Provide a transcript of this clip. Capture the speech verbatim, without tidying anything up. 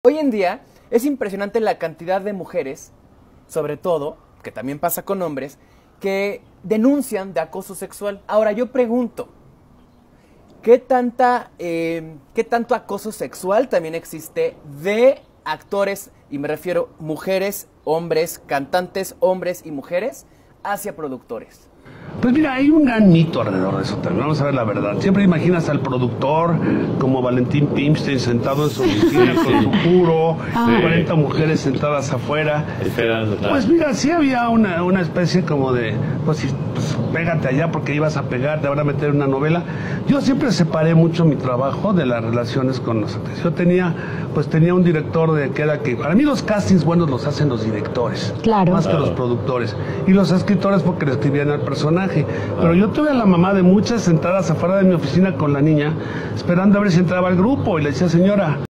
Hoy en día es impresionante la cantidad de mujeres, sobre todo, que también pasa con hombres, que denuncian de acoso sexual. Ahora yo pregunto, ¿qué, tanta, eh, ¿qué tanto acoso sexual también existe de actores, y me refiero mujeres, hombres, cantantes, hombres y mujeres, hacia productores? Pues mira, hay un gran mito alrededor de eso también, vamos a ver la verdad. Siempre imaginas al productor como Valentín Pimstein sentado en su oficina con su puro, sí. cuarenta mujeres sentadas afuera. Pues mira, sí había una, una especie como de, pues, pues pégate allá porque ibas a pegar, te van a meter una novela. Yo siempre separé mucho mi trabajo de las relaciones con los actores. Yo tenía, pues tenía un director de que era que, para mí los castings buenos los hacen los directores, claro. más claro. que los productores. Y los escritores porque le escribían al personaje. Pero yo tuve a la mamá de muchas sentadas afuera de mi oficina con la niña, esperando a ver si entraba al grupo, y le decía, señora,